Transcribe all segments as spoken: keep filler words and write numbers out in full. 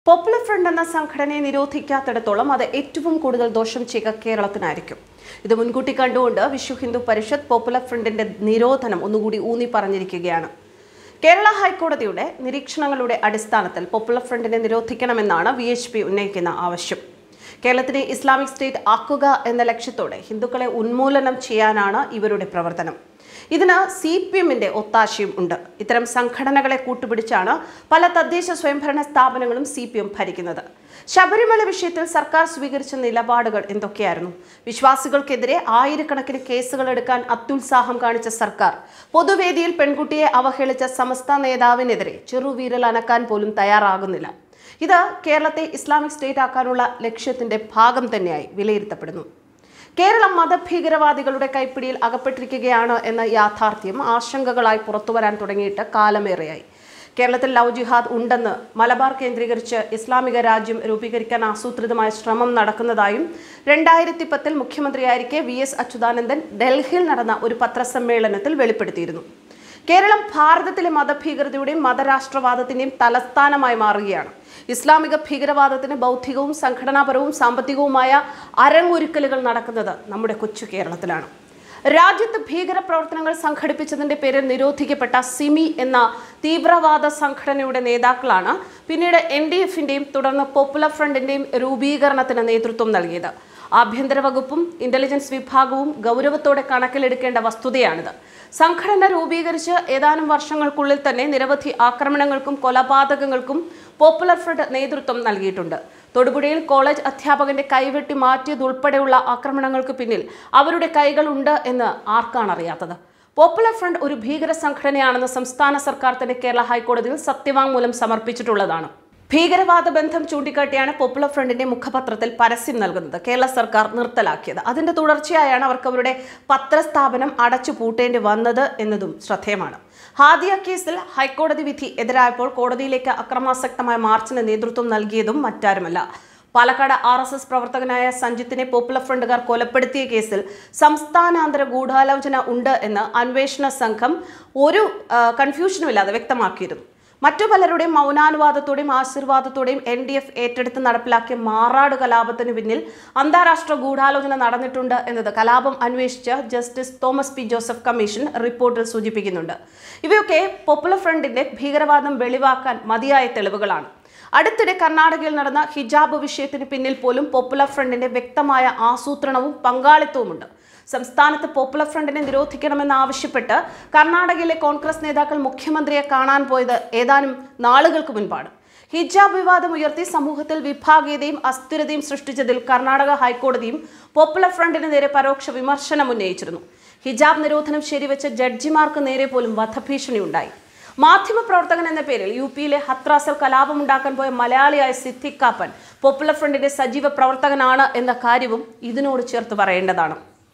Popular front എന്ന സംഘടനയെ നിരോധിക്കാത്തിടത്തോളം അത് ഏറ്റവും കൂടുതൽ ദോഷം ചെയ്യുക കേരളത്തിനായിരിക്കും. ഇത് മുൻകൂട്ടി കണ്ടുകൊണ്ട് വിശ്വ ഹിന്ദു പരിഷത്ത് പോപ്പുലർ ഫ്രണ്ടിന്റെ നിരോധനം ഒന്നുകൂടി ഊന്നി പറഞ്ഞിരിക്കുകയാണ്. കേരള ഹൈക്കോടതിയുടെ നിരീക്ഷണങ്ങളുടെ അടിസ്ഥാനത്തിൽ പോപ്പുലർ ഫ്രണ്ടിനെ നിരോധിക്കണമെന്നാണ് വി എച്ച് പി ഉന്നയിക്കുന്ന ആവശ്യം. കേരളത്തിനെ ഇസ്ലാമിക് സ്റ്റേറ്റ് ആക്കുക എന്ന ലക്ഷ്യത്തോടെ ഹിന്ദുക്കളെ ഉന്മൂലനം ചെയ്യാനാണ് ഇവരുടെ പ്രവർത്തനം. ഇതിന് സി പി എമ്മിന്റെ ഒത്താശയും ഉണ്ട്. ഇത്തരം സംഘടനകളെ കൂട്ടുപിടിച്ചാണ് പല തദ്ദേശ സ്വയംഭരണ സ്ഥാപനങ്ങളും സി പി എം ഭരിക്കുന്നത്. ശബരിമല വിഷയത്തിൽ സർക്കാർ സ്വീകരിച്ച നിലപാടുകൾ എന്തൊക്കെയായിരുന്നു? വിശ്വാസികൾക്കെതിരെ ആയിരക്കണക്കിന് കേസുകൾ എടുക്കാൻ അത്യുത്സാഹം കാണിച്ച സർക്കാർ പൊതുവേദിയിൽ പെൺകുട്ടിയെ അവഹേളിച്ച സമസ്ത നേതാവിനെതിരെ ചെറുവീരൽ അനക്കാൻ പോലും തയ്യാറാകുന്നില്ല. ഇത് കേരളത്തെ ഇസ്ലാമിക് സ്റ്റേറ്റ് ആക്കാനുള്ള ലക്ഷ്യത്തിന്റെ ഭാഗം തന്നെയായി വിലയിരുത്തപ്പെടുന്നു. കേരളം മതഭീകരവാദികളുടെ കൈപ്പിടിയിൽ അകപ്പെട്ടിരിക്കുകയാണ് എന്ന യാഥാർത്ഥ്യം ആശങ്കകളായി പുറത്തുവരാൻ തുടങ്ങിയിട്ട് കാലമേറെയായി. കേരളത്തിൽ ലവ് ജിഹാദ് ഉണ്ടെന്ന് മലബാർ കേന്ദ്രീകരിച്ച് ഇസ്ലാമിക രാജ്യം രൂപീകരിക്കാൻ ആസൂത്രിതമായ ശ്രമം നടക്കുന്നതായും രണ്ടായിരത്തി പത്തിൽ മുഖ്യമന്ത്രിയായിരിക്കെ വി എസ് അച്യുതാനന്ദൻ ഡൽഹിയിൽ നടന്ന ഒരു പത്രസമ്മേളനത്തിൽ വെളിപ്പെടുത്തിയിരുന്നു. കേരളം ഭാരതത്തിലെ മതഭീകരതയുടെയും മതരാഷ്ട്രവാദത്തിന്റെയും തലസ്ഥാനമായി മാറുകയാണ്. ഇസ്ലാമിക ഭീകരവാദത്തിന് ബൗദ്ധികവും സംഘടനാപരവും സാമ്പത്തികവുമായ അരങ്ങൊരുക്കലുകൾ നടക്കുന്നത് നമ്മുടെ കൊച്ചു കേരളത്തിലാണ്. രാജ്യത്ത് ഭീകര പ്രവർത്തനങ്ങൾ സംഘടിപ്പിച്ചതിന്റെ പേരിൽ നിരോധിക്കപ്പെട്ട സിമി എന്ന തീവ്രവാദ സംഘടനയുടെ നേതാക്കളാണ് പിന്നീട് എൻ ഡി എഫിന്റെയും തുടർന്ന് പോപ്പുലർ ഫ്രണ്ടിന്റെയും രൂപീകരണത്തിന് നേതൃത്വം നൽകിയത്. ആഭ്യന്തര വകുപ്പും ഇന്റലിജൻസ് വിഭാഗവും ഗൗരവത്തോടെ കണക്കിലെടുക്കേണ്ട വസ്തുതയാണിത്. സംഘടന രൂപീകരിച്ച് ഏതാനും വർഷങ്ങൾക്കുള്ളിൽ തന്നെ നിരവധി ആക്രമണങ്ങൾക്കും കൊലപാതകങ്ങൾക്കും പോപ്പുലർ ഫ്രണ്ട് നേതൃത്വം നൽകിയിട്ടുണ്ട്. തൊടുപുഴയിൽ കോളേജ് അധ്യാപകന്റെ കൈവെട്ടി മാറ്റിയതുൾപ്പെടെയുള്ള ആക്രമണങ്ങൾക്ക് പിന്നിൽ അവരുടെ കൈകളുണ്ട് എന്ന് ആർക്കാണ് അറിയാത്തത്? പോപ്പുലർ ഫ്രണ്ട് ഒരു ഭീകര സംഘടനയാണെന്ന് സംസ്ഥാന സർക്കാർ തന്നെ കേരള ഹൈക്കോടതിയിൽ സത്യവാങ്മൂലം സമർപ്പിച്ചിട്ടുള്ളതാണ്. ഭീകരവാദ ബന്ധം ചൂണ്ടിക്കാട്ടിയാണ് പോപ്പുലർ ഫ്രണ്ടിന്റെ മുഖപത്രത്തിൽ പരസ്യം നൽകുന്നത് കേരള സർക്കാർ നിർത്തലാക്കിയത്. അതിന്റെ തുടർച്ചയായാണ് അവർക്ക് അവരുടെ പത്രസ്ഥാപനം അടച്ചു പൂട്ടേണ്ടി വന്നത് എന്നതും ശ്രദ്ധേയമാണ്. ഹാദിയ കേസിൽ ഹൈക്കോടതി വിധി എതിരായപ്പോൾ കോടതിയിലേക്ക് അക്രമാസക്തമായ മാർച്ചിന് നേതൃത്വം നൽകിയതും മറ്റാരുമല്ല, പാലക്കാട് ആർ എസ് എസ് പ്രവർത്തകനായ സഞ്ജിത്തിനെ പോപ്പുലർ ഫ്രണ്ടുകാർ കൊലപ്പെടുത്തിയ കേസിൽ സംസ്ഥാനാന്തര ഗൂഢാലോചന ഉണ്ട് എന്ന് അന്വേഷണ സംഘം ഒരു കൺഫ്യൂഷനുമില്ലാതെ വ്യക്തമാക്കിയിരുന്നു. മറ്റു പലരുടെയും മൗനാനുവാദത്തോടെയും ആശീർവാദത്തോടെയും എൻ ഡി എഫ് ഏറ്റെടുത്ത് നടപ്പിലാക്കിയ മാറാട് കലാപത്തിന് പിന്നിൽ അന്താരാഷ്ട്ര ഗൂഢാലോചന നടന്നിട്ടുണ്ട് എന്നത് കലാപം അന്വേഷിച്ച justice Thomas P Joseph commission റിപ്പോർട്ടിൽ സൂചിപ്പിക്കുന്നുണ്ട്. ഇവയൊക്കെ പോപ്പുലർ ഫ്രണ്ടിന്റെ ഭീകരവാദം വെളിവാക്കാൻ മതിയായ തെളിവുകളാണ്. അടുത്തിടെ കർണാടകയിൽ നടന്ന ഹിജാബ് വിഷയത്തിന് പിന്നിൽ പോലും പോപ്പുലർ ഫ്രണ്ടിന്റെ വ്യക്തമായ ആസൂത്രണവും പങ്കാളിത്തവുമുണ്ട്. സംസ്ഥാനത്ത് പോപ്പുലർ ഫ്രണ്ടിനെ നിരോധിക്കണമെന്നാവശ്യപ്പെട്ട് കർണാടകയിലെ കോൺഗ്രസ് നേതാക്കൾ മുഖ്യമന്ത്രിയെ കാണാൻ പോയത് ഏതാനും നാളുകൾക്ക് മുൻപാണ്. ഹിജാബ് വിവാദം ഉയർത്തി സമൂഹത്തിൽ വിഭാഗീയതയും അസ്ഥിരതയും സൃഷ്ടിച്ചതിൽ കർണാടക ഹൈക്കോടതിയും പോപ്പുലർ ഫ്രണ്ടിന് നേരെ പരോക്ഷ വിമർശനം ഉന്നയിച്ചിരുന്നു. ഹിജാബ് നിരോധനം ശരിവെച്ച ജഡ്ജിമാർക്ക് നേരെ പോലും വധഭീഷണി ഉണ്ടായി. മാധ്യമപ്രവർത്തകൻ എന്ന പേരിൽ യു പിയിലെ ഹത്രാസിൽ കലാപമുണ്ടാക്കാൻ പോയ മലയാളിയായ സിദ്ദിഖ് കാപ്പൻ പോപ്പുലർ ഫ്രണ്ടിന്റെ സജീവ പ്രവർത്തകനാണ് എന്ന കാര്യവും ഇതിനോട് ചേർത്ത് പറയേണ്ടതാണ്.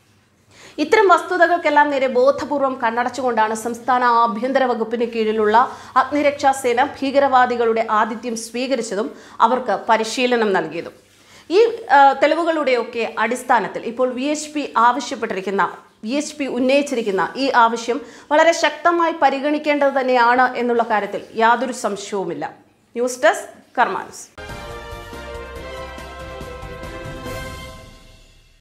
ഇത്തരം വസ്തുതകൾക്കെല്ലാം നേരെ ബോധപൂർവം കണ്ണടച്ചുകൊണ്ടാണ് സംസ്ഥാന ആഭ്യന്തര വകുപ്പിന് കീഴിലുള്ള അഗ്നിരക്ഷാസേന ഭീകരവാദികളുടെ ആതിഥ്യം സ്വീകരിച്ചതും അവർക്ക് പരിശീലനം നൽകിയതും. ഈ തെളിവുകളുടെയൊക്കെ അടിസ്ഥാനത്തിൽ ഇപ്പോൾ വി എച്ച് പി ആവശ്യപ്പെട്ടിരിക്കുന്ന വി എച്ച് പി ഉന്നയിച്ചിരിക്കുന്ന ഈ ആവശ്യം വളരെ ശക്തമായി പരിഗണിക്കേണ്ടത് തന്നെയാണ് എന്നുള്ള കാര്യത്തിൽ യാതൊരു സംശയവുമില്ല. News desk കർമാനസ്.